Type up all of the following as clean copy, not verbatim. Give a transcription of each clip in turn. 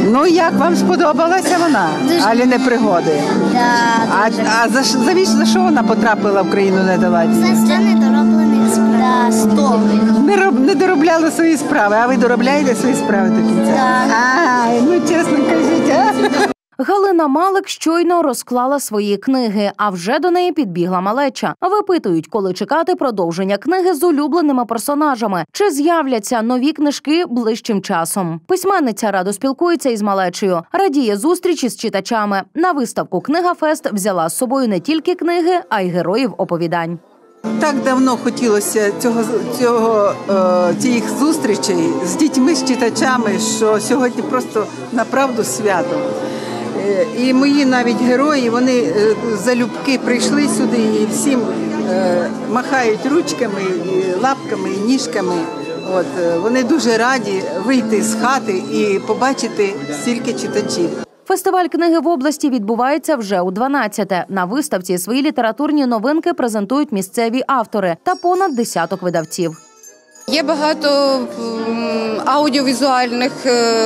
Ну, як вам сподобалася вона? Аліни пригоди? Так, дуже. А за що вона потрапила в країну недоладів? За недороблених справ. 100. Не доробляли свої справи, а ви доробляєте свої справи до кінця? Так. Ну чесно кажіть, а? Галина Малик щойно розклала свої книги, а вже до неї підбігла малеча. Випитують, коли чекати продовження книги з улюбленими персонажами. Чи з'являться нові книжки ближчим часом? Письменниця радо спілкується із малечею, радіє зустрічі з читачами. На виставку «Книгафест» взяла з собою не тільки книги, а й героїв оповідань. Так давно хотілося цих зустрічей з дітьми, з читачами, що сьогодні просто направду свято. І мої навіть герої, вони залюбки прийшли сюди і всім махають ручками, і лапками, і ніжками. От, вони дуже раді вийти з хати і побачити стільки читачів. Фестиваль книги в області відбувається вже у 12-те. На виставці свої літературні новинки презентують місцеві автори та понад десяток видавців. Є багато аудіовізуальних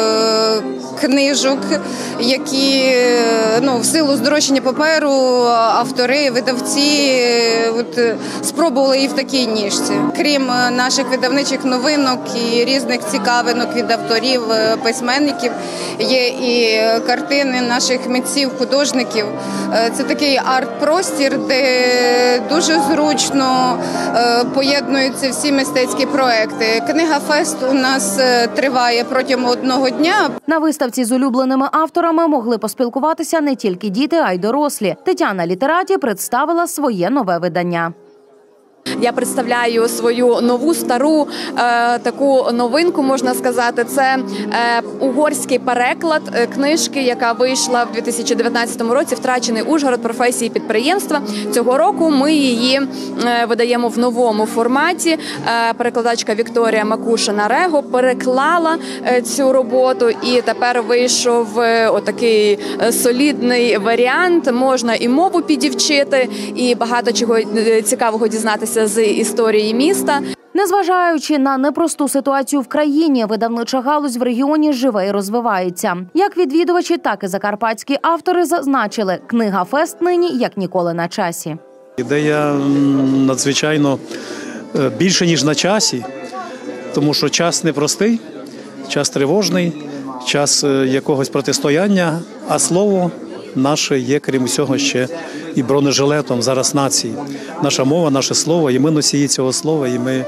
книжок, які в силу здорожчання паперу автори, видавці спробували і в такій ніжці. Крім наших видавничих новинок і різних цікавинок від авторів, письменників, є і картини наших митців, художників. Це такий арт-простір, де дуже зручно поєднуються всі мистецькі проекти. Книгафест у нас триває протягом одного дня. На виставці з улюбленими авторами могли поспілкуватися не тільки діти, а й дорослі. Тетяна Літераті представила своє нове видання. Я представляю свою нову, стару таку новинку, можна сказати. Це угорський переклад книжки, яка вийшла в 2019 році «Втрачений Ужгород. Професії підприємства». Цього року ми її видаємо в новому форматі. Перекладачка Вікторія Макушина-Рего переклала цю роботу, і тепер вийшов отакий солідний варіант. Можна і мову підівчити, і багато чого цікавого дізнатися з історії міста. Незважаючи на непросту ситуацію в країні, видавнича галузь в регіоні живе і розвивається. Як відвідувачі, так і закарпатські автори зазначили, Книгафест нині як ніколи на часі. Ідея надзвичайно більше, ніж на часі, тому що час непростий, час тривожний, час якогось протистояння, а слово наше є, крім усього, ще і бронежилетом зараз нації. Наша мова, наше слово, і ми носії цього слова, і ми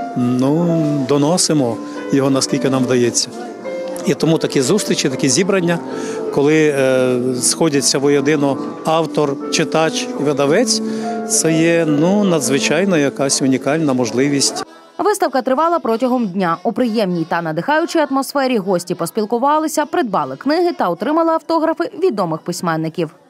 доносимо його, наскільки нам вдається. І тому такі зустрічі, такі зібрання, коли сходяться воєдино автор, читач і видавець, це є надзвичайно якась унікальна можливість. Виставка тривала протягом дня. У приємній та надихаючій атмосфері гості поспілкувалися, придбали книги та отримали автографи відомих письменників.